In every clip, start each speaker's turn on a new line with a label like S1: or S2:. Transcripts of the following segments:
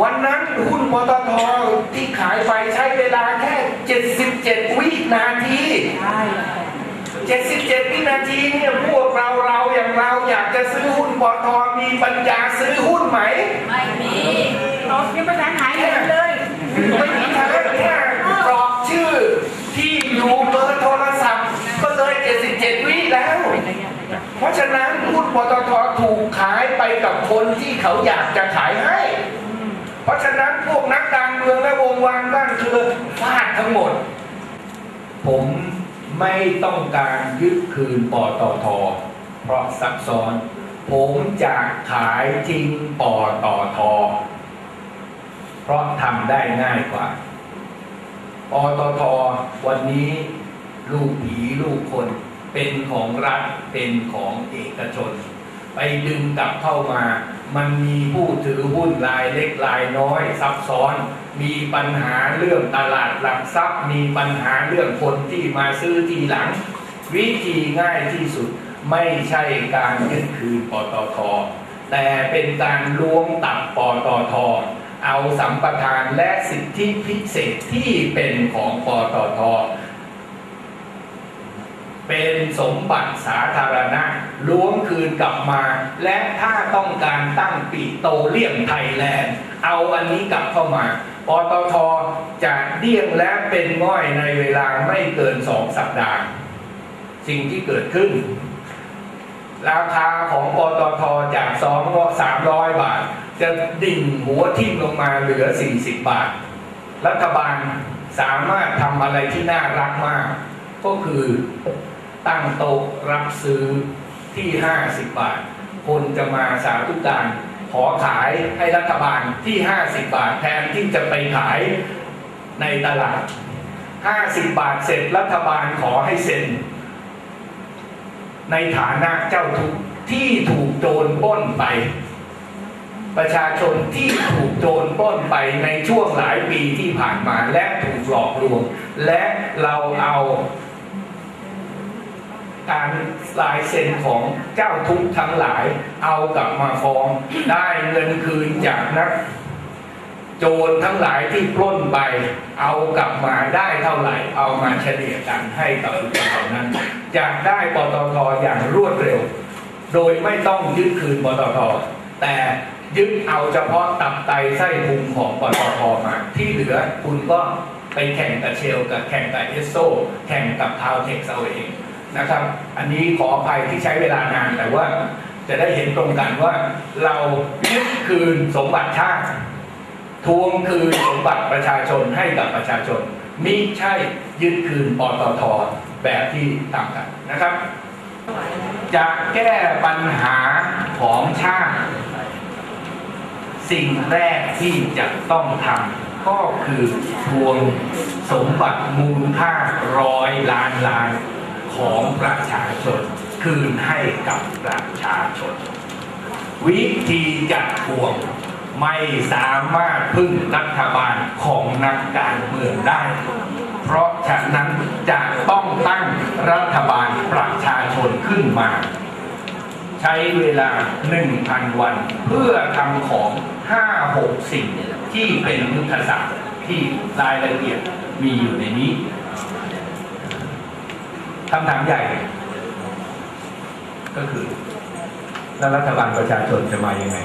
S1: วันนั้นหุ้นปตท.ที่ขายไปใช้เวลาแค่77วินาที77วินาทีเนี่ยพวกเราอย่างเราอยากจะซื้อหุ้นปตท.มีปัญญาซื้อหุ้นไหม
S2: ไม่มีเรายังไม่ทันหายเลย
S1: ไม่มีทางแค่กรอกชื่อที่อยู่เบอร์โทรศัพท์ก็เลย77วิแล้วเพราะฉะนั้นหุ้นปตท.ถูกขายไปกับคนที่เขาอยากจะขายให้เพราะฉะนั้นพวกนักการเมืองและวงวานบ้านคือฟาดทั้งหมดผมไม่ต้องการยึดคืนปตท.เพราะซับซ้อนผมจะขายทิ้งปตท.เพราะทำได้ง่ายกว่าปตท.วันนี้ลูกผีลูกคนเป็นของรัฐเป็นของเอกชนไปดึงกลับเข้ามามันมีผู้ถือหุ้นรายเล็กรายน้อยซับซ้อนมีปัญหาเรื่องตลาดหลักทรัพย์มีปัญหาเรื่องคนที่มาซื้อทีหลังวิธีง่ายที่สุดไม่ใช่การยึดคืนปตท.แต่เป็นการล้วงตับปตท.เอาสัมปทานและสิทธิพิเศษที่เป็นของปตท.เป็นสมบัติสาธารณะล้วงคืนกลับมาและถ้าต้องการตั้งปิโตรเลียมไทยแลนด์เอาอันนี้กลับเข้ามาปตท.จะเดี้ยงและเป็นง่อยในเวลาไม่เกิน2 สัปดาห์สิ่งที่เกิดขึ้นราคาของปตท.จาก300 บาทจะดิ่งหัวทิ่มลงมาเหลือ40 บาทรัฐบาลสามารถทำอะไรที่น่ารักมากก็คือตั้งโต๊ะรับซื้อที่50 บาทคนจะมาสาธุการขอขายให้รัฐบาลที่50 บาทแทนที่จะไปขายในตลาด50 บาทเสร็จรัฐบาลขอให้เซ็นในฐานะเจ้าทุกข์ที่ถูกโจรปล้นไปประชาชนที่ถูกโจรปล้นไปในช่วงหลายปีที่ผ่านมาและถูกหลอกลวงและเราเอาการลายเซ็นของเจ้าทุกข์ทั้งหลายเอากลับมาฟ้องได้เงินคืนจากนักโจรทั้งหลายที่ปล้นไปเอากลับมาได้เท่าไหร่เอามาเฉลี่ยกันให้กับบุคคลนั้นจะได้ปตท.อย่างรวดเร็วโดยไม่ต้องยึดคืนปตท.แต่ยึดเอาเฉพาะตับไตไส้พุงของปตท.มาที่เหลือคุณก็ไปแข่งกับเชลกับแข่งกับเอสโซแข่งกับทาวเท็กซ์เอาเองนะครับอันนี้ขออภัยที่ใช้เวลานานแต่ว่าจะได้เห็นตรงกันว่าเรายึดคืนสมบัติชาติทวงคืนสมบัติประชาชนให้กับประชาชนมิใช่ยึดคืนปตท.แบบที่ต่างกันนะครับจะแก้ปัญหาของชาติสิ่งแรกที่จะต้องทำก็คือทวงสมบัติมูลค่า100 ล้านของประชาชนคืนให้กับประชาชนวิธีจะทวงไม่สามารถพึ่งรัฐบาลของนักการเมืองได้เพราะฉะนั้นจะต้องตั้งรัฐบาลประชาชนขึ้นมาใช้เวลา 1,000 วันเพื่อทำของ 5-6 สิ่งที่เป็นยุทธศาสตร์ที่รายละเอียดมีอยู่ในนี้คำถามใหญ่ก็คือแล้วรัฐบาลประชาชนจะมายังไง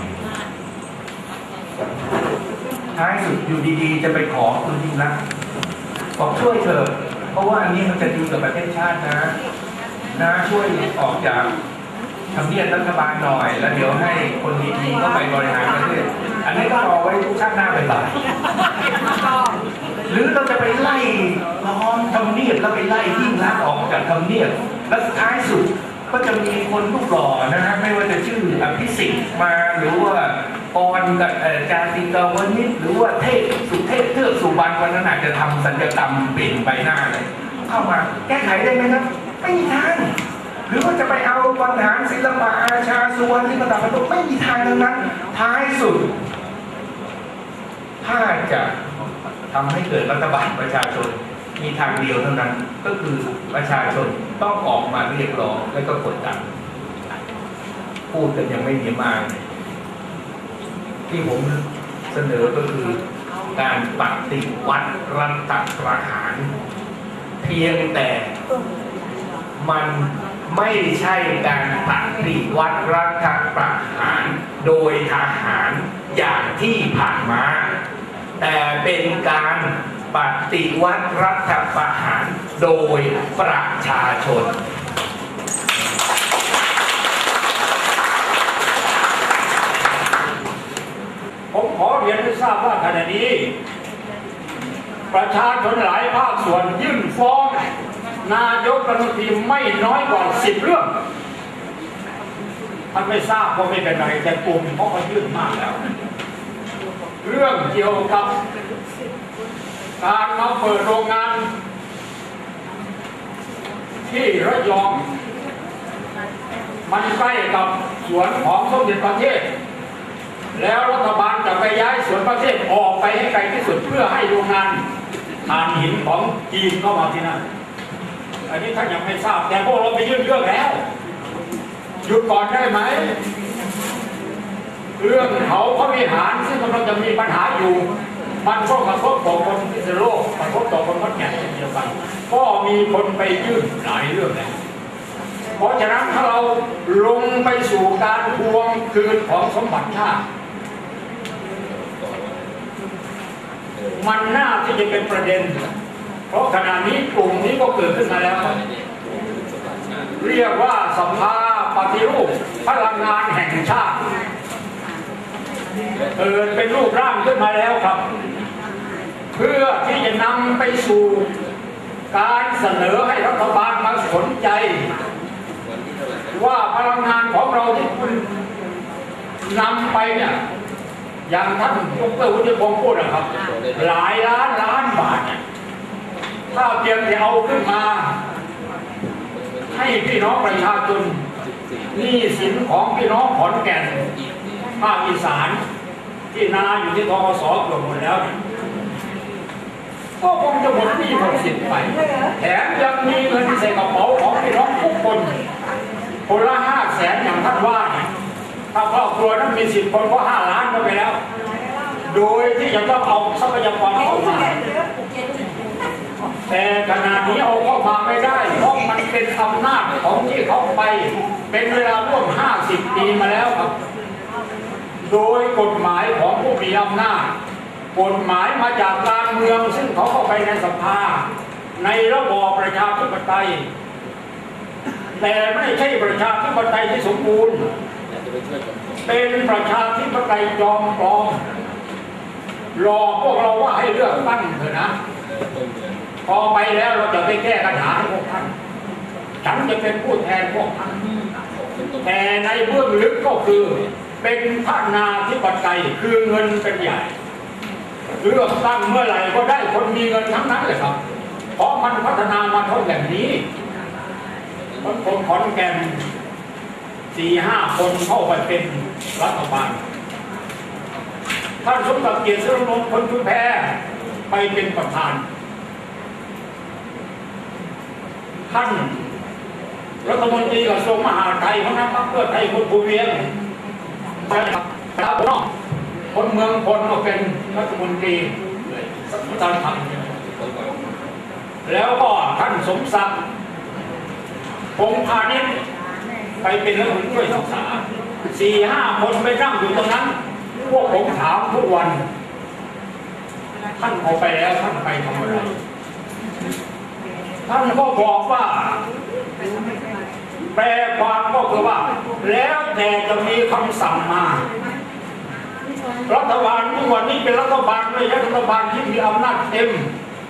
S1: ท้ายสุดอยู่ดีๆจะไปขอคุณยิ่งรักษณ์บอกช่วยเถอะเพราะว่าอันนี้มันจะดีกับประเทศชาตินะช่วยออกจากทำเนียบรัฐบาลหน่อยแล้วเดี๋ยวให้คนดีๆเข้าไปบริหารประเทศอันนี้ก็รอไว้ชาติหน้าไปบ่ายหรือเราจะไปไล่ล้อมทำเนียบแล้วไปไล่ยิ่งรักษณ์ออกจากทำเนียบแล้วท้ายสุดก็จะมีคนรูปหล่อนะฮะไม่ว่าจะชื่ออภิสิทธิ์มาหรือว่าปอนกับจาติกาวนิชหรือว่าเทพสุเทพเทือกสุบรรณวันนั้นอาจจะทำสัญญกรรมเปลี่ยนใบหน้าเลยเข้ามาแก้ไขได้ไหมครับไม่มีทางหรือว่าจะไปเอาบรรหารศิลปะอาชาสุวรรณที่ประดับประตูไม่มีทางทั้งนั้นท้ายสุดถ้าจะทำให้เกิดรัฐบาลประชาชนมีทางเดียวเท่านั้นก็คือประชาชนต้องออกมาเรียกร้องและก็กดดันพูดกันยังไม่มีมากที่ผมเสนอก็คือการปฏิวัติรัฐประหารเพียงแต่มันไม่ใช่การปฏิวัติรัฐประหารโดยทหารอย่างที่ผ่านมาแต่เป็นการปฏิวัติรัฐประหารโดยประชาชน
S3: ผมขอเรียนให้ทราบว่าขณะนี้ประชาชนหลายภาคส่วนยื่นฟ้องนายกรัฐมนตรีไม่น้อยกว่า10 เรื่องท่านไม่ทราบก็ไม่เป็นไรแต่กลุ่มเพราะเขายื่นมากแล้วเรื่องเกี่ยวกับการมาเปิดโรงงานที่ระยองมันใกล้กับสวนของสมเด็จพระเทพแล้วรัฐบาลจะไปย้ายสวนพระเทพออกไปให้ไกลที่สุดเพื่อให้โรงงานถ่านหินของจีนเข้ามาที่นั่นอันนี้ท่านยังไม่ทราบแต่พวกเราไปยื่นเรื่องแล้วหยุดก่อนได้ไหมเรื่องเขาพระวิหารซึ่งกำลังจะมีปัญหาอยู่มันก็กระทบต่อคนพิษณุโลกกระทบต่อคนขอนแก่นเช่นเดียวกันก็มีคนไปยื่นหลายเรื่องแล้วเพราะฉะนั้นถ้าเราลงไปสู่การทวงคืนของสมบัติชาติมันน่าที่จะเป็นประเด็นเพราะขณะนี้กลุ่มนี้ก็เกิดขึ้นมาแล้วเรียกว่าสภาปฏิรูปพลังงานแห่งชาติเกิดเป็นรูปร่างขึ้นมาแล้วครับเพื่อที่จะนำไปสู่การเสนอให้รัฐบาลมาสนใจว่าพลังงานของเราที่คุณนำไปเนี่ยอย่างท่านดร.วุฒิพงศ์พูดนะครับหลายล้านบาทเนี่ยถ้าเพียงแต่เอาขึ้นมาให้พี่น้องประชาชนหนี้สินของพี่น้องขอนแก่นภาคอีสานที่นาอยู่ที่ทกส.เกือบหมดแล้วก็คงจะหมดหนี้หมดสินไปแถมยังมีเงินใส่กระเป๋าของพี่น้องทุกคนคนละ500,000อย่างท่านว่าเนี่ยถ้าครอบครัวนั้นมี10 คนก็5 ล้านก็ไปแล้วโดยที่จะต้องเอาทรัพยากรเข้ามาแต่ขณะนี้เอาเข้ามาไม่ได้เพราะมันเป็นอำนาจของที่เขาไปเป็นเวลาร่วม50 ปีมาแล้วครับโดยกฎหมายของผู้มีอำนาจกฎหมายมาจากการเมืองซึ่งเขาเข้าไปในสภาในระบอบประชาธิปไตยแต่ไม่ใช่ประชาธิปไตยที่สมบูรณ์เป็นประชาธิปไตยจอมปลอมหลอกพวกเราว่าให้เลือกตั้งเถอะนะพอไปแล้วเราจะไปแก้ปัญหาให้พวกท่านฉันจะเป็นผู้แทนพวกท่านแต่ในเบื้องลึกก็คือเป็นพระนาธิปไตยคือเงินเป็นใหญ่เลือกตั้งเมื่อไหร่ก็ได้คนมีเงินทั้งนั้นเลยครับเพราะมันพัฒนามาเท่าแบบนี้คนขอนแก่น4-5 คนเข้าไปเป็นรัฐบาลท่านสมศักดิ์เกียรติศรีนนท์คนชุมแพไปเป็นประธานท่านรัฐมนตรีกระทรวงมหาดไทยคณะพรรคเพื่อไทยคนภูเวียงครับคนเมืองคนมาเป็นรัฐมนตรีตอนทำแล้วก็ท่านสมศักดิ์พงษ์พาณิชย์ไปเป็นรัฐมนตรีช่วยศึกษา4-5 คนไปนั่งอยู่ตรงนั้นพวกผมถามทุกวันท่านเอาไปแล้วท่านไปทำอะไรท่านก็บอกว่าแปลความก็คือว่าแล้วแต่จะมีคำสั่งมารัฐบาลทุกวันนี้เป็นรัฐบาลไม่ใช่รัฐบาลที่มีอำนาจเต็ม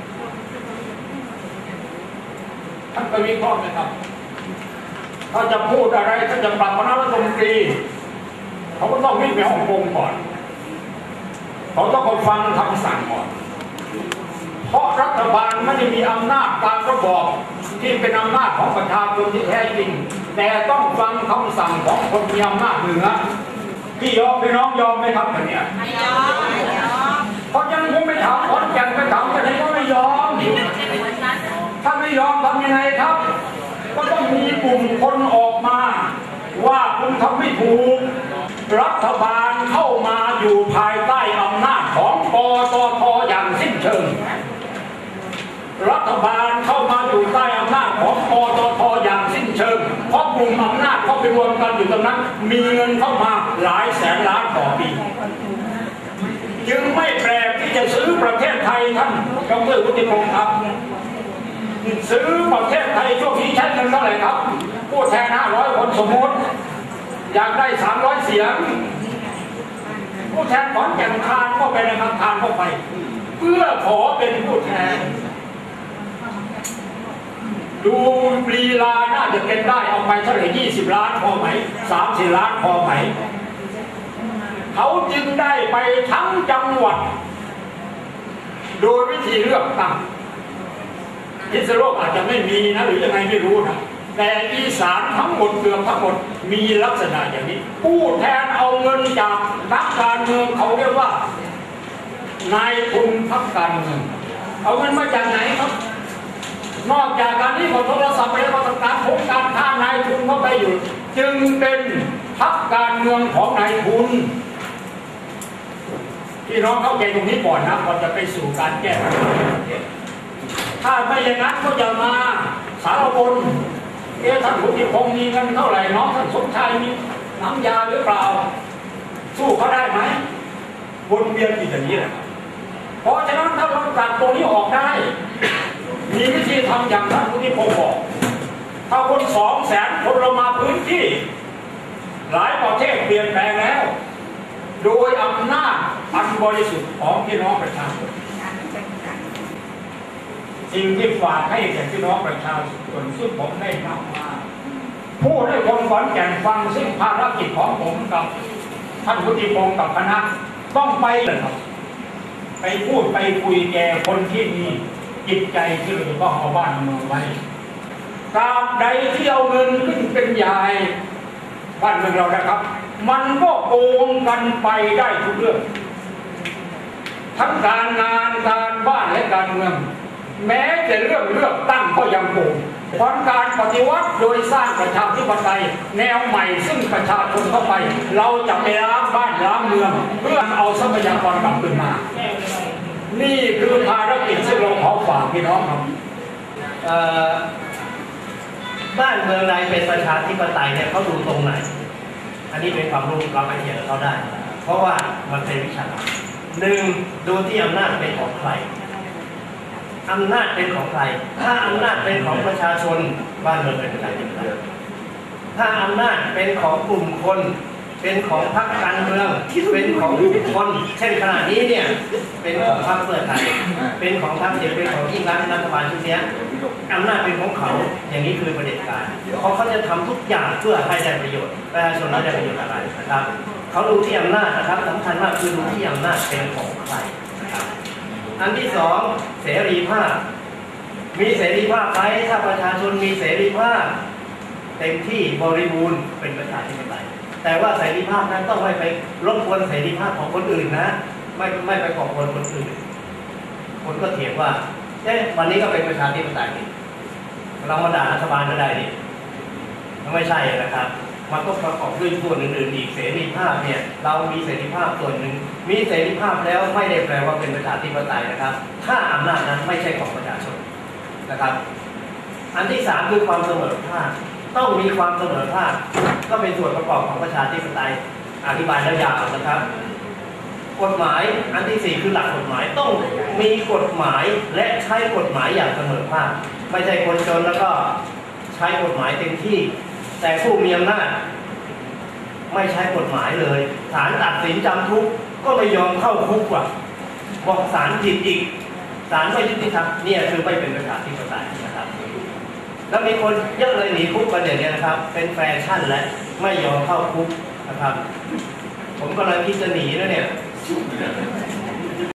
S3: ท่านก็วิเคราะห์ไหมครับถ้าจะพูดอะไรถ้าจะปรับคณะรัฐมนตรีเขาก็ต้องวิ่งไปฮ่องกงก่อนเขาต้องไปฟังคำสั่งก่อนเพราะรัฐบาลไม่ได้มีอำนาจตามระบอบที่เป็นอำนาจของประชาชนที่แท้จริงแต่ต้องฟังคำสั่งของคนมีอำนาจเหนือพี่ยอมพี่น้องยอมไหมครับแบบนี้ไม่ยอมเพราะฉะนั้นผมไม่ถามขอนแก่นไปถามกันก็ไม่ยอมถ้าไม่ยอมทำยังไงครับก็ต้องมีกลุ่มคนออกมาว่าคุณทำไม่ถูกรัฐบาลเข้ามาอยู่ภายใต้อำนาจวมกันอยู่ตรงนั้นมีเงินเข้ามาหลายแสนล้านต่อปีจึงไม่แปลกที่จะซื้อประเทศไทยท่านดร.วุฒิพงศ์ครับซื้อประเทศไทยช่วงนี้ใช้เงินเท่าไหร่ครับผู้แทน500 คนสมมติอยากได้300 เสียงผู้แทนขอนแก่นคานก็ไปนะครับคานเข้าไปเพื่อขอเป็นผู้แทนดูลีลาน่าจะเป็นได้เอาไปเท่าไหร่20 ล้านพอไหม30 ล้านพอไหมเขาจึงได้ไปทั้งจังหวัดโดยวิธีเลือกตั้งพิษณุโลกอาจจะไม่มีนะหรือยังไงไม่รู้นะแต่อีสานทั้งหมดเกือบทั้งหมดมีลักษณะอย่างนี้ผู้แทนเอาเงินจากนักการเมืองเขาเรียกว่านายทุนพรรคการเมืองเอาเงินมาจากไหนครับนอกจากการที่เขาโทรศัพท์ไปแล้วก็ต่างๆโครงการท่านายทุนเข้าไปอยู่จึงเป็นพรรคการเมืองของนายทุนพี่น้องเข้าใจตรงนี้ก่อนนะก่อนจะไปสู่การแก้ปัญหาถ้าไม่อย่างนั้นก็จะมาสารบนท่านวุฒิพงศ์มีเงินเท่าไหร่น้องท่านสมชายมีน้ำยาหรือเปล่าสู้เขาได้ไหมวนเวียนอยู่อย่างนี้แหละเพราะฉะนั้นถ้าเราตัดตรงนี้ออกได้มีวิธีทำอย่างท่านวุฒิพงศ์บอกถ้าคน200,000 คนเรามาพื้นที่หลายประเทศเปลี่ยนแปลงแล้วโดยอำนาจอันบริสุทธิ์ของพี่น้องประชาชนสิ่งที่ฝากให้แก่พี่น้องประชาชนซึ่งผมได้นำมาพูดให้คนขอนแก่นฟังซึ่งภารกิจของผมกับท่านวุฒิพงศ์กับคณะต้องไปเลยครับไปพูดไปคุยแก่คนที่มีจิตใจที่เราจะต้องเอาบ้านเมืองไว้ตราบใดที่เอาเงินขึ้นเป็นใหญ่บ้านเมืองเรานะครับมันก็โกงกันไปได้ทุกเรื่องทั้งการงานการบ้านและการเมืองแม้แต่เรื่องเลือกตั้งก็ยังโกงผลการปฏิวัติโดยสร้างประชาธิปไตยแนวใหม่ซึ่งประชาชนเข้าไปเราจะไปล้างบ้านล้างเมืองเพื่อเอาทรัพยากรกลับคืนมานี่คือภารกิจที่เราขอฝากพี่น้องครับ
S4: บ้านเมืองใดเป็นประชาธิปไตยเนี่ยเขาดูตรงไหนอันนี้เป็นความรู้เราไปเถียงเขาได้เพราะว่ามันเป็นวิชาการ1ดูที่อำนาจเป็นของใครอำนาจเป็นของใครถ้าอำนาจเป็นของประชาชนบ้านเมืองเป็นประชาธิปไตยถ้าอำนาจเป็นของกลุ่มคนเป็นของพรรคการเมืองเป็นของบุคคลเช่นขณะนี้เนี่ยเป็นของพรรคเพื่อไทยเป็นของพรรคเดียวเป็นของยิ่งรัฐบาลชุดนี้อำนาจเป็นของเขาอย่างนี้คือประเผด็จการเพราะเขาจะทำทุกอย่างเพื่อให้ได้ประโยชน์ประชาชนได้ประโยชน์อะไรนะครับเขาดูที่อำนาจนะครับสำคัญมากคือดูที่อำนาจเป็นของใครนะครับอันที่2เสรีภาพมีเสรีภาพไหมถ้าประชาชนมีเสรีภาพเต็มที่บริบูรณ์เป็นประชาธิปไตยแต่ว่าเสรีภาพนั้นต้องไม่ไปรบกวนเสรีภาพของคนอื่นนะไม่ไปก่อกวนคนอื่นคนก็เถียงว่าวันนี้ก็เป็นประชาธิปไตยเรามาด่ารัฐบาลก็ได้ดิไม่ใช่นะครับมันก็ประกอบด้วยส่วนอื่นๆอีกเสรีภาพเนี่ยเรามีเสรีภาพส่วนหนึ่งมีเสรีภาพแล้วไม่ได้แปลว่าเป็นประชาธิปไตยนะครับถ้าอำนาจนั้นไม่ใช่ของประชาชนนะครับอันที่3คือความเสมอภาคต้องมีความเสมอภาคก็เป็นส่วนประกอบของประชาธิปไตยอธิบายแล้วยาวนะครับกฎหมายอันที่4คือหลักกฎหมายต้องมีกฎหมายและใช้กฎหมายอย่างเสมอภาคไม่ใช่คนจนแล้วก็ใช้กฎหมายเต็มที่แต่ผู้มีอำนาจไม่ใช้กฎหมายเลยศาลตัดสินจำคุกก็ไม่ยอมเข้าคุกว่ะบอกศาลผิดอีกศาลไม่ยุติธรรมเนี่ยคือไม่เป็นประชาธิปไตยนะครับแล้วมีคนเยอะเลยหนีคุกประเด็นนี้นะครับเป็นแฟชั่นและไม่ยอมเข้าคุกนะครับผมกำลังคิดจะหนีนะเนี่ย